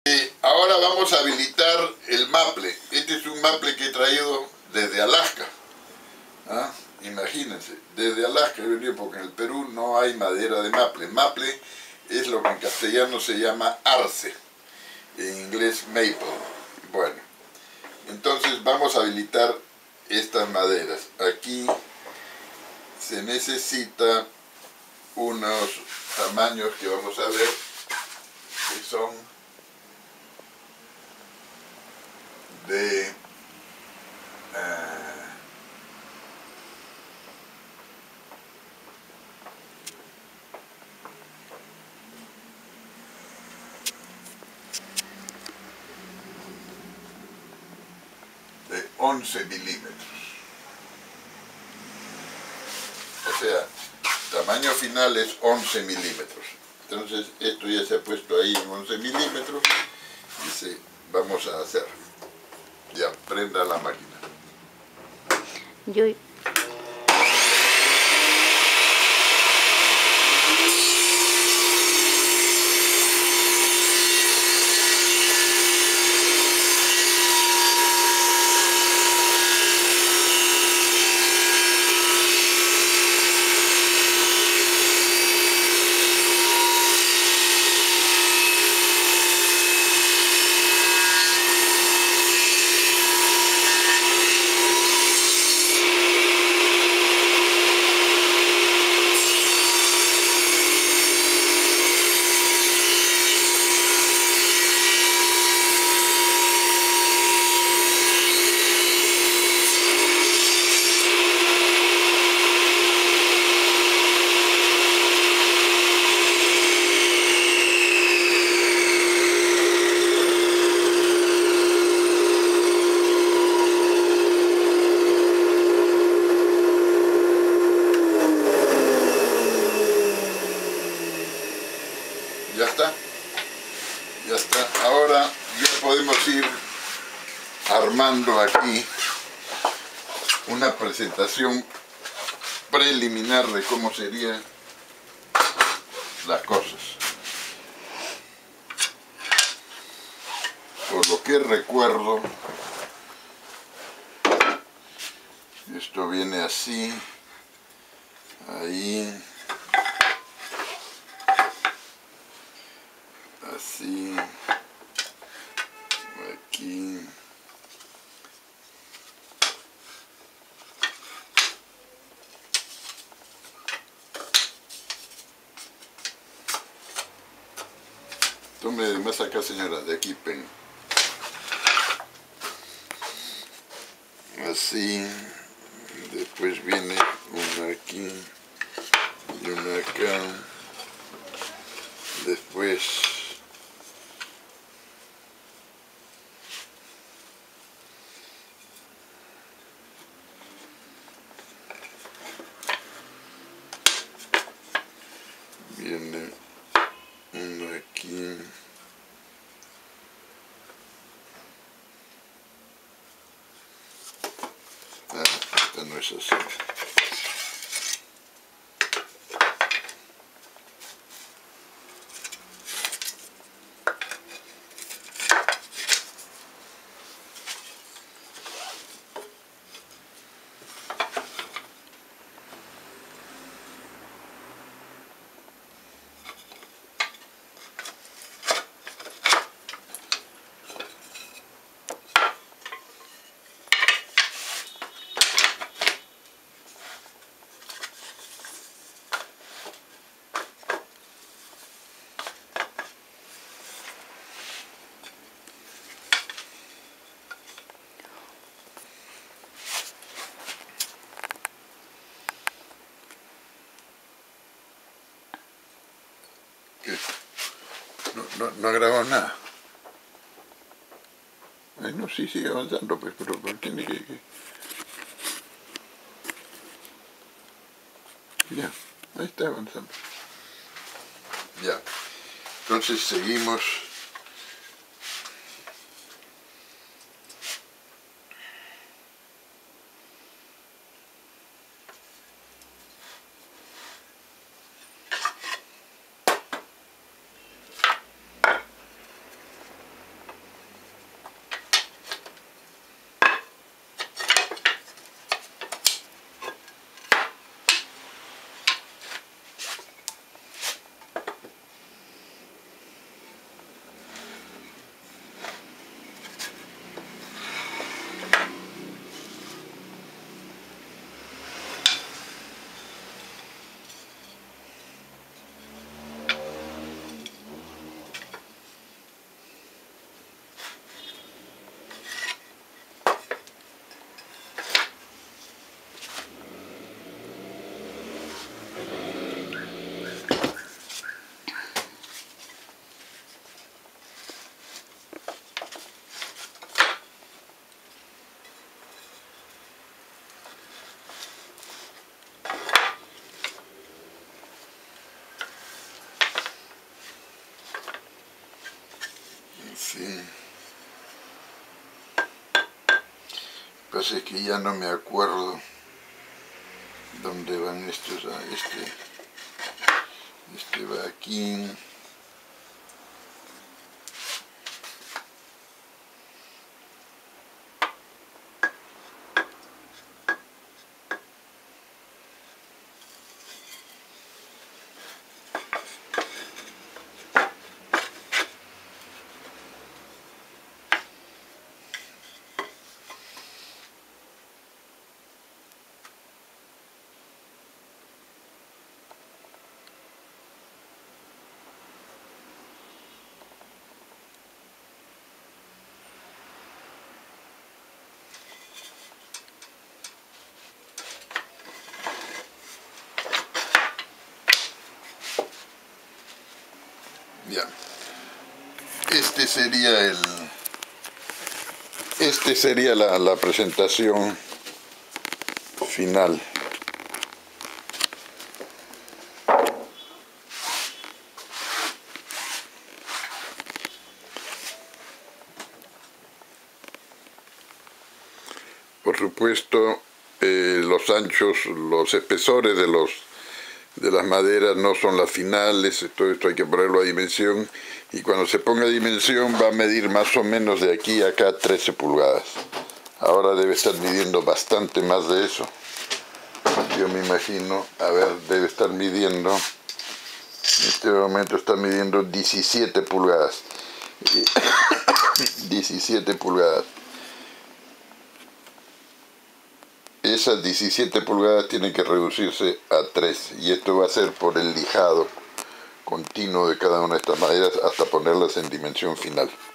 Ahora vamos a habilitar el maple. Este es un maple que he traído desde Alaska. ¿Ah? Imagínense, desde Alaska he venido porque en el Perú no hay madera de maple. Maple es lo que en castellano se llama arce, en inglés maple. Bueno, entonces vamos a habilitar estas maderas. Aquí se necesita unos tamaños que vamos a ver, que son de de 11 milímetros. O sea, tamaño final es 11 milímetros. Entonces esto ya se ha puesto ahí en 11 milímetros y vamos a hacer. Ya, prenda la máquina. Yo Ya está. Ya está. Ahora ya podemos ir armando aquí una presentación preliminar de cómo serían las cosas. Por lo que recuerdo, esto viene así, ahí, así, aquí, tome más acá, señora, de aquí, pen. Así, después viene una aquí y una acá, después viene una aquí, esta no es así. No ha grabado nada. Ay, no, sí, sigue avanzando, pues, pero tiene que... Ya, ahí está avanzando. Ya, entonces seguimos. Sí. Pasa que ya no me acuerdo dónde van estos. Este va aquí. Ya. Este sería la presentación final. Por supuesto, los anchos, los espesores de las maderas no son las finales, todo esto hay que ponerlo a dimensión, y cuando se ponga a dimensión va a medir más o menos de aquí a acá 13 pulgadas. Ahora debe estar midiendo bastante más de eso. Yo me imagino, a ver, debe estar midiendo, en este momento está midiendo 17 pulgadas. 17 pulgadas. Esas 17 pulgadas tienen que reducirse a 3, y esto va a ser por el lijado continuo de cada una de estas maderas hasta ponerlas en dimensión final.